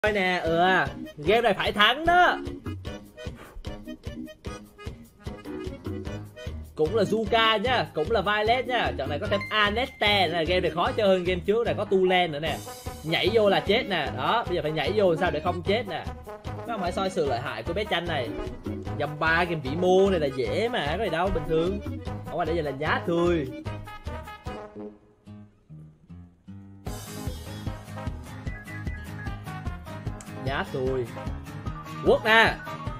Thôi nè, game này phải thắng đó. Cũng là Zuka nhá, cũng là Violet nhá. Trận này có thêm Anette nè, game này khó chơi hơn game trước này, có Tulen nữa nè. Nhảy vô là chết nè, đó, bây giờ phải nhảy vô sao để không chết nè. Các bạn phải soi sự lợi hại của bé Chanh này. Dòng 3 game vĩ mô này là dễ mà, có gì đâu, bình thường. Không qua để giờ là nhát thôi. Nhát thôi. Quốc nè.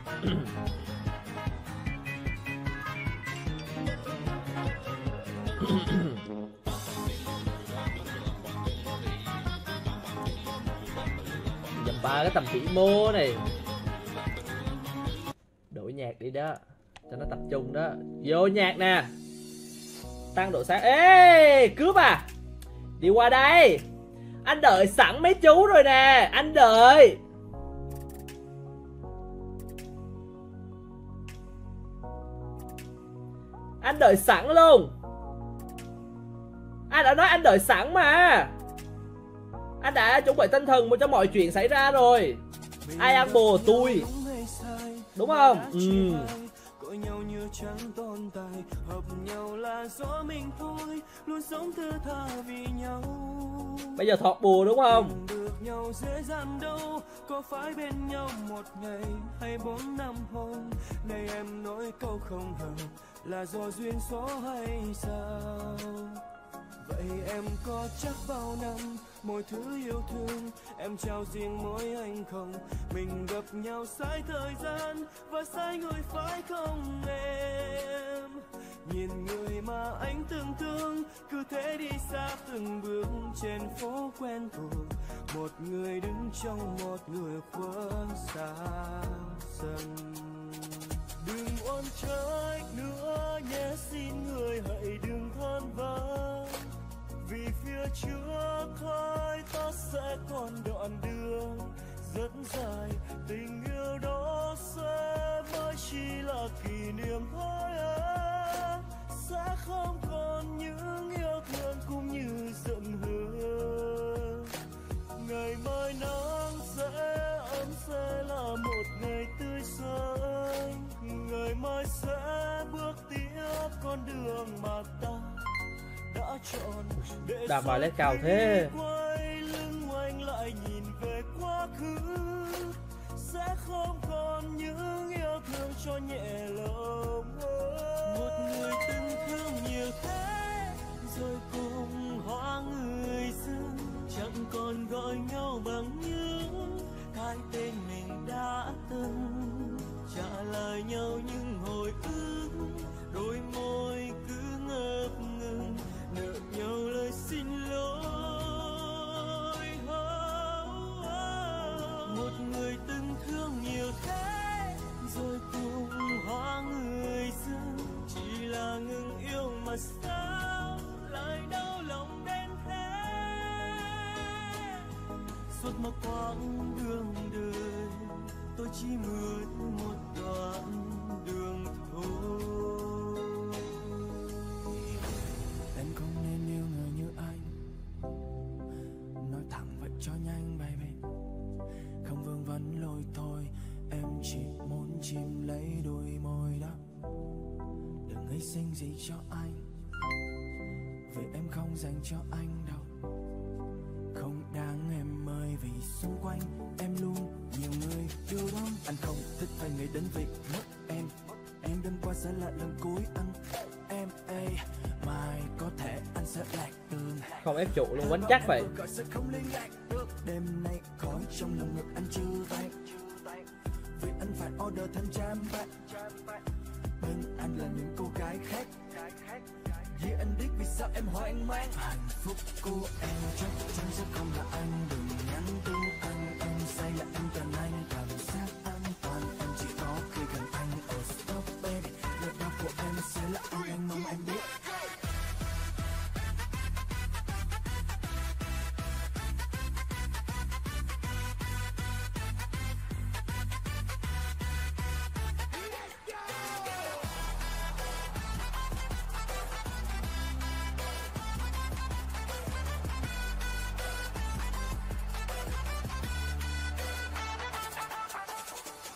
Dầm 3 cái tầm vĩ mô này. Đổi nhạc đi đó, cho nó tập trung đó. Vô nhạc nè. Tăng độ sáng. Ê, cướp à. Đi qua đây. Anh đợi sẵn mấy chú rồi nè. Anh đợi. Anh đợi sẵn luôn. Anh đã nói anh đợi sẵn mà. Anh đã chuẩn bị tinh thần cho mọi chuyện xảy ra rồi. Ai ăn bồ tôi, đúng không? Bây giờ thọt bùa đúng không? Có phải bên nhau một ngày hay 4 năm hôm nay em nói câu không hợp là do duyên số hay sao? Vậy em có chắc bao năm mọi thứ yêu thương em trao riêng mỗi anh không? Mình gặp nhau sai thời gian và sai người phải không em? Nhìn người mà anh từng thương cứ thế đi xa từng bước trên phố quen thuộc. Một người đứng trong một người khuất xa dần. Đừng oan trách nữa nhé, xin người hãy đừng than vãn. Vì phía trước thôi ta sẽ còn đoạn đường rất dài. Tình yêu đó sẽ mãi chỉ là kỷ niệm thôi à. Sẽ không còn những yêu thương cũng như giận hờn. Ngày mai nắng sẽ ấm sẽ là một ngày tươi xanh. Ngày mai sẽ bước tiếp con đường mà ta đã chọn. Đạp bài lên cao thế. Quay lưng ngoảnh lại nhìn về quá khứ. Sẽ không còn những yêu thương cho nhẹ lòng. Một người từng thương nhiều thế rồi cùng hóa người dưng. Chẳng còn gọi nhau bằng những cái tên mình đã từng. Trả lời nhau những hồi ức, đôi môi cứ ngập ngừng nợ nhau lời xin lỗi. Một người từng thương nhiều thế rồi cùng hóa người dưng. Chỉ là ngừng yêu mà sao lại đau lòng đến thế. Suốt một quãng đường đời tôi chỉ mượn một đoạn đường thôi. Em không nên yêu người như anh, nói thẳng vậy cho nhanh baby. Không vương vấn lôi thôi, em chỉ muốn chìm lấy đôi môi đó. Đừng hy sinh gì cho anh, vì em không dành cho anh đâu. Không đáng em ơi, vì xung quanh em luôn nhiều người yêu đắm. Anh không thích phải nghĩ đến việc mất em. Em đêm qua sẽ là lần cuối anh em ê. Mai có thể anh sẽ lạc đường. Không ép trụ luôn, quánh chắc vậy. Đêm nay khói trong lòng ngực anh chưa tan. Vì anh phải order thêm trăm bạn. Bên anh là những cô gái khác. Vì anh biết vì sao em hoang mang. Hạnh phúc của em chắc chắn sẽ không là anh. Đừng nhắn tin anh, em say là em cần anh. Cảm giác an toàn em chỉ có khi gần anh. Oh stop baby, lời đau của em sẽ là anh mong em biết.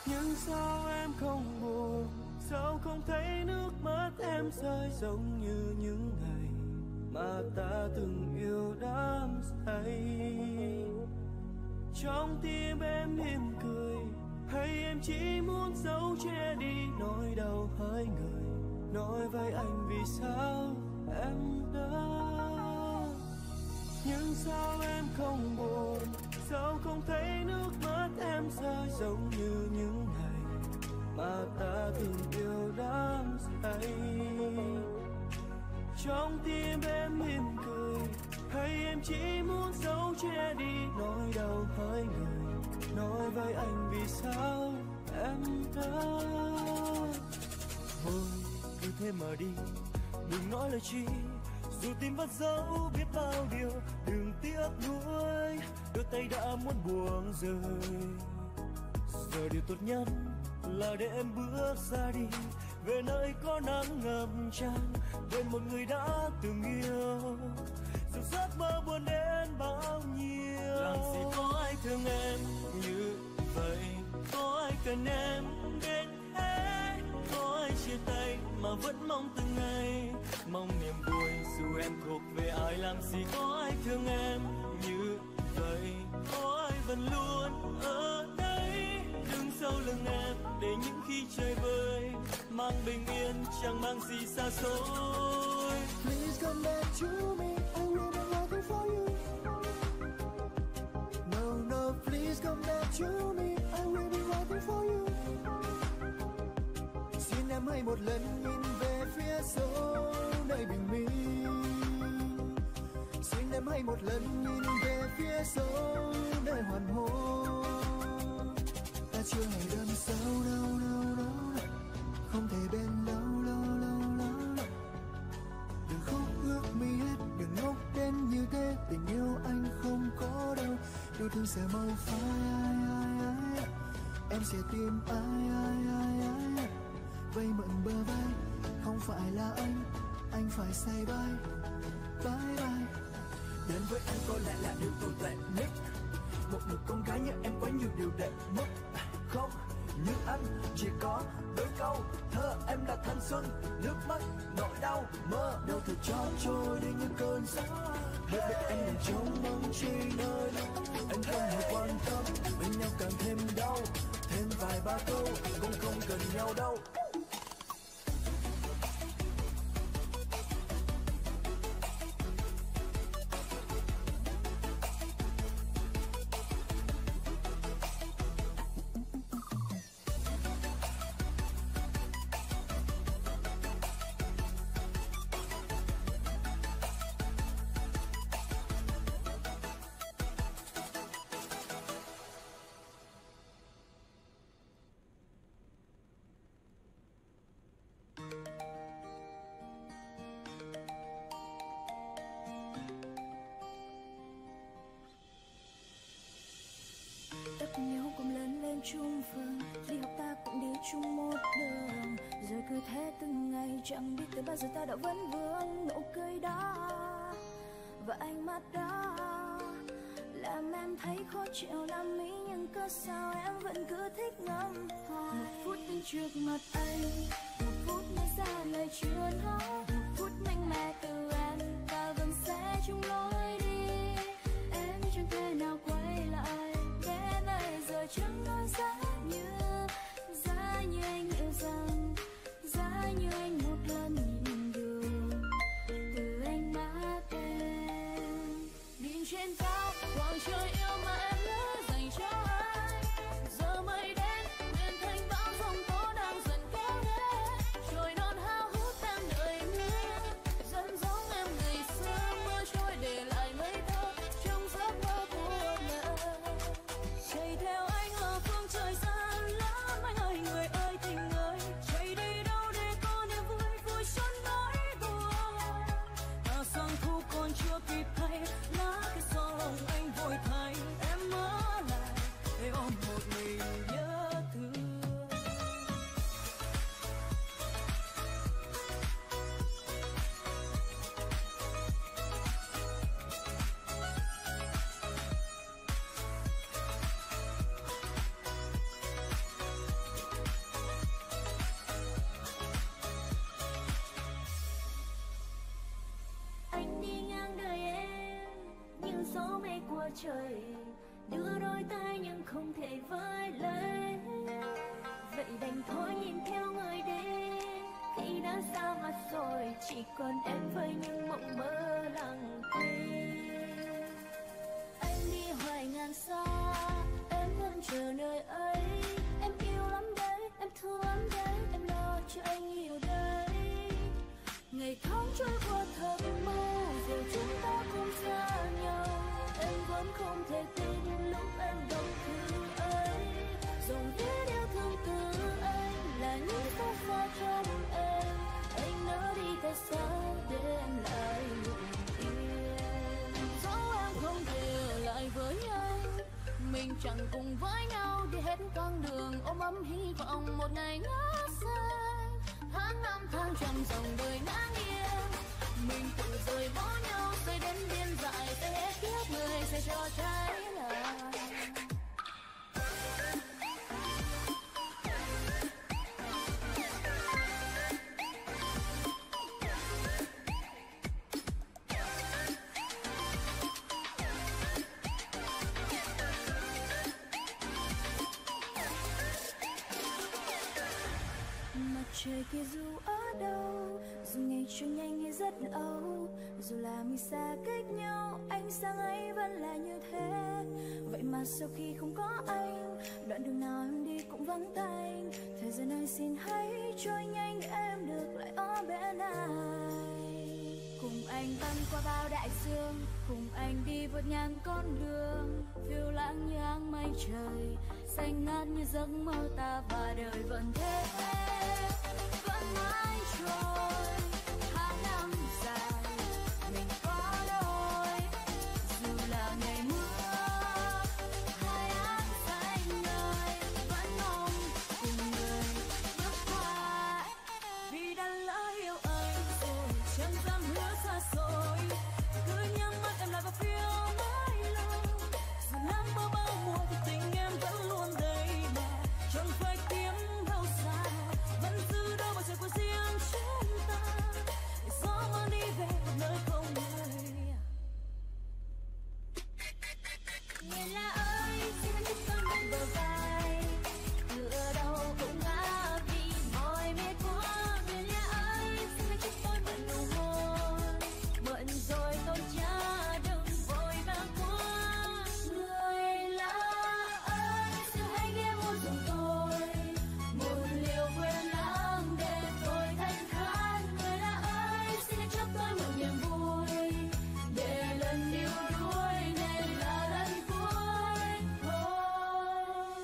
Nhưng sao em không buồn, sao không thấy nước mắt em rơi, giống như những ngày mà ta từng yêu đắm say. Trong tim em mỉm cười, hay em chỉ muốn giấu che đi nỗi đau hai người. Nói với anh vì sao em đã. Nhưng sao em không buồn, sao không thấy nước mắt em rơi, giống như những ngày mà ta từng yêu đắm say. Trong tim em mỉm cười, hay em chỉ muốn giấu che đi nỗi đau hai người. Nói với anh vì sao em đã. Thôi cứ thế mà đi, đừng nói lời chi, dù tim vẫn giấu biết bao điều. Đừng tiếc nuối đôi tay đã muốn buông rơi. Giờ điều tốt nhất là để em bước ra đi, về nơi có nắng ngập tràn, bên một người đã từng yêu. Dù giấc mơ buồn đến bao nhiêu, làm gì có ai thương em như vậy, có ai cần em đến hết, có ai chia tay mà vẫn mong từng ngày, mong niềm vui dù em thuộc về ai. Làm gì có ai thương em như vậy, có ai vẫn luôn ở đây đứng sau lưng em, để những khi trời vơi mang bình yên chẳng mang gì xa xôi. Please come back to me, I will be waiting for you. No, no, please come back to me, I will be waiting for you. Xin em hãy một lần nhìn về phía sâu nơi bình minh. Xin em hãy một lần nhìn về phía sâu nơi hoàn hôn. Ta chưa hề đâm sâu đâu đâu đâu, không thể bên lâu lâu lâu lâu. Đừng khóc ướt mi hết, đừng ngốc đến như thế. Tình yêu anh không có đâu, yêu thương sẽ mau phai. Em sẽ tìm ai vây mượn bờ vai. Không phải là anh phải say bye bye bye. Đến với anh có lẽ là điều tồi tệ nhất, một người con gái như em quá nhiều điều để mất. Không như anh chỉ có đôi câu thơ, em là thanh xuân, nước mắt, nỗi đau, mơ đâu thể cho trôi đi như cơn gió. Biết em đừng trông mong chi nơi đâu, anh không hề quan tâm, bên nhau càng thêm đau, thêm vài ba câu cũng không cần nhau đâu. Ta cùng nhau cùng lớn lên chung phường, đi học ta cũng đi chung một đường. Rồi cứ thế từng ngày, chẳng biết từ bao giờ ta đã vấn vương. Nụ cười đó và ánh mắt đó làm em thấy khó chịu làm mỹ, nhưng cớ sao em vẫn cứ thích ngắm hoài. Một phút đứng trước mặt anh, một phút nói ra lời chưa nói, một phút mạnh mẽ từ em, ta vẫn sẽ chung lối đi. Em chẳng thể nào quay lại, đến nơi rồi chẳng nói giá như anh yêu rằng, giá như anh một lần nhìn đường từ ánh mắt em. Nhìn trên cao khoảng trời yêu mà em lỡ dành cho anh, giờ mây đến biến thành bão giông tố đang dần kéo đến. Trời non hao hút em đợi mưa, dần giống em ngày xưa, mưa trôi để lại mấy thơ trong giấc mơ của mẹ. Chạy theo anh ở phương trời xa lắm, anh ơi người ơi tình ơi, chạy đi đâu để có niềm vui vui xuân nỗi buồn. Ta sang thu còn chưa kịp thay, lá cây sau lòng anh vội thay. Em ở lại để ôm một mình nhớ thương. trời, đưa đôi tay nhưng không thể với lấy. Vậy đành thôi nhìn theo người đi, khi đã xa mặt rồi chỉ còn em với những mộng mơ lặng tim. Anh đi hoài ngàn xa, em vẫn chờ nơi ấy. Em yêu lắm đấy, em thương lắm đấy, em lo cho anh hiểu đấy. Ngày tháng trôi qua thầm mơ, giờ chúng ta không xa nhau. Em vẫn không thể tin lúc em đọc thư ấy. Dòng viết yêu thương từ anh là những phút pha trong em. Anh nỡ đi tại sao để em lại ngủ yên. Dẫu em không thể ở lại với anh, mình chẳng cùng với nhau đi hết con đường ôm ấm hy vọng một ngày ngã say. Tháng năm tháng trăm dòng đời ngã nghiêng, mình tự rời bỏ nhau rồi đến biên dại sẽ hết kiếp người sẽ cho trái lại. Trời kia dù ở đâu, dù ngày trôi nhanh hay rất âu, dù là mình xa cách nhau, ánh sáng ấy vẫn là như thế. Vậy mà sau khi không có anh, đoạn đường nào em đi cũng vắng tanh. Thời gian ơi xin hãy trôi nhanh, em được lại ở bên anh. Cùng anh băng qua bao đại dương, cùng anh đi vượt ngàn con đường, phiêu lãng như áng mây trời, xanh ngát như giấc mơ ta và đời vẫn thế. Vẫn mãi trôi tháng năm dài, mình có đôi. Dù là ngày mưa hay áng xanh ngời, vẫn mong cùng người bước qua. Vì đã lỡ yêu anh rồi, chẳng dám hứa xa xôi. Cứ nhắm mắt em lại vào phiêu mãi lâu. Dù nắng mưa bao mùa thì tình em vẫn luôn đây mà. Chẳng phải kiếm đâu xa, vẫn giữ đâu mà trời của riêng chúng ta. Để gió mang đi về một nơi không người. Người lạ ơi, xin hãy giúp con bên bờ vai. Tựa đâu cũng ngã vì mỏi mệt quá. Người lạ ơi, xin hãy giúp tôi mượn nụ hôn. Mượn rồi tôi chả đừng vội vàng quá. Người lạ ơi, xin hãy ghé môi giùm tôi. Một liều quên lãng để tôi thanh thản. Người lạ ơi, xin hãy cho tôi một niềm vui. Để lần yêu đuối này là lần cuối thôi.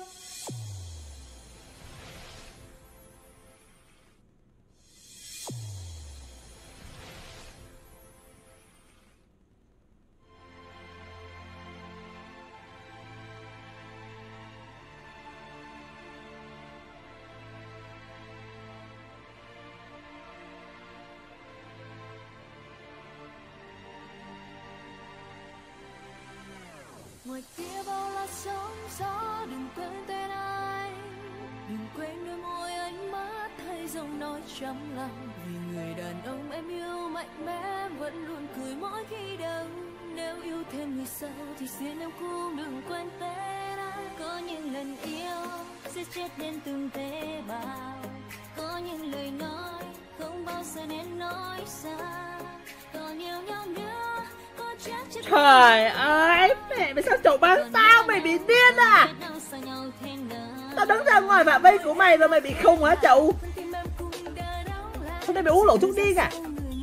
Ngoài kia bao la sóng gió, đừng quên tên anh, đừng quên đôi môi ánh mắt hay giọng nói trong lòng. Vì người đàn ông em yêu mạnh mẽ vẫn luôn cười mỗi khi đau. Nếu yêu thêm người sau thì xin em cũng đừng quên tên anh. Có những lần yêu sẽ chết đến từng tế bào, có những lời nói không bao giờ nên nói ra. Còn yêu nhau nữa có chắc chắn. Trời ơi, mẹ mày sao chụp bán tao, mày bị điên à? Tao đứng ra ngoài phạm vi của mày rồi mày bị khùng hả chậu? Hôm nay mày uống lộn thuốc điên à?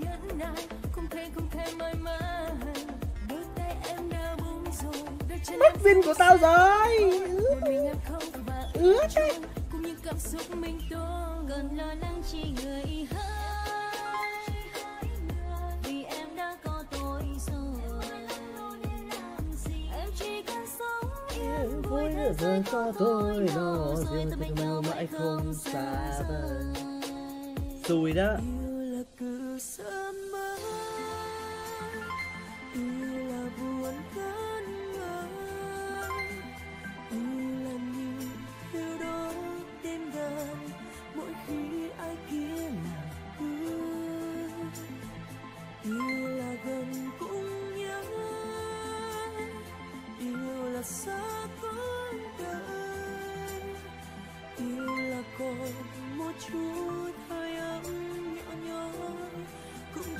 Mất pin của tao rồi. Ướt đấy. Vui rồi có tôi nó riêng tình yêu mãi không xa vời. Xui đó.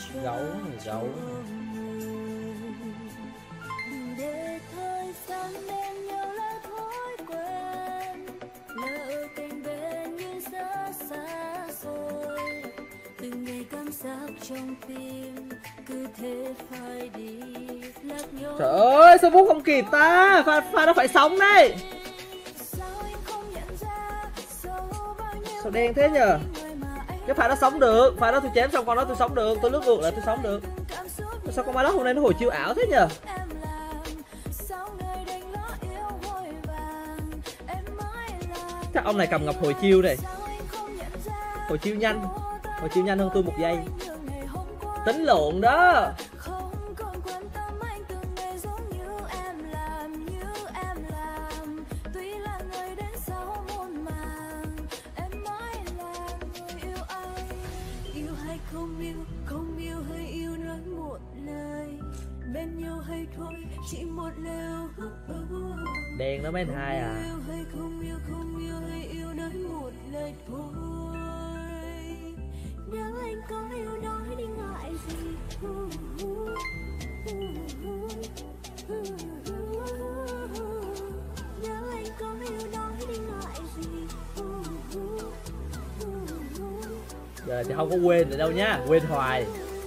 Gấu. Để thời gian đem nhiều lời thói quen, lỡ cạnh bên như rất xa xôi. Từng ngày cảm giác trong tim cứ thế phải đi lạc nhòa. Trời ơi, sao Phúc không kịp ta? Pha nó phải sống đấy. Sao đen thế nhờ? Cái pha nó sống được, pha đó tôi chém xong con đó tôi sống được, tôi lướt ngược lại tôi sống được. Sao con ma đó hôm nay nó hồi chiêu ảo thế nhờ? Chắc ông này cầm ngọc hồi chiêu này. Hồi chiêu nhanh hơn tôi 1 giây. Tính lộn đó. Không yêu hay yêu nói một lời, bên nhau hay thôi chỉ một lều. Đen đó mấy anh hai à. Không yêu hay yêu nói một lời thôi. Nếu anh có yêu nói đi ngại gì. Nếu anh có yêu nói đi ngại gì. Giờ thì không có quên được đâu nhá, quên hoài.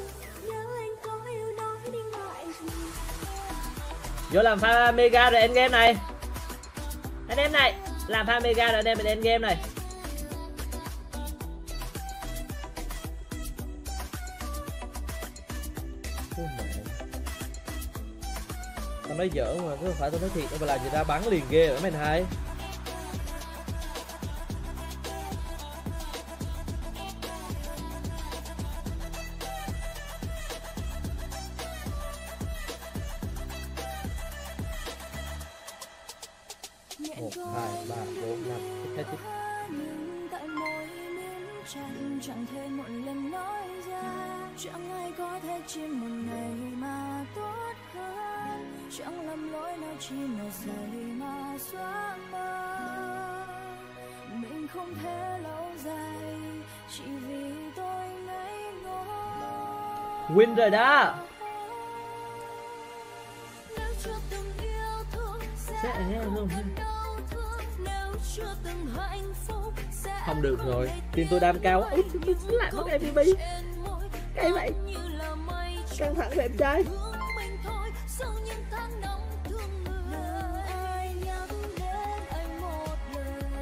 Vô làm pha mega rồi end game này. Anh em này, làm pha mega rồi anh em mình end game này. Tao nói giỡn mà, chứ không phải tao nói thiệt đâu mà làm người ta bắn liền ghê rồi mấy anh hai. Chẳng thể một lần nói ra, chẳng ai có thể trên một ngày mà tốt hơn, chẳng lầm lỗi nào chỉ một giây mà xóa mơ. Mình không thể lâu dài chỉ vì tôi ngây ngô. Win rồi đó. Nếu chưa từng yêu thương sẽ luôn. Nếu chưa từng hạnh phúc sẽ không được rồi, tim tôi đam cao. Ui, tôi lại mất MVP. Cái vậy căng thẳng về em trai.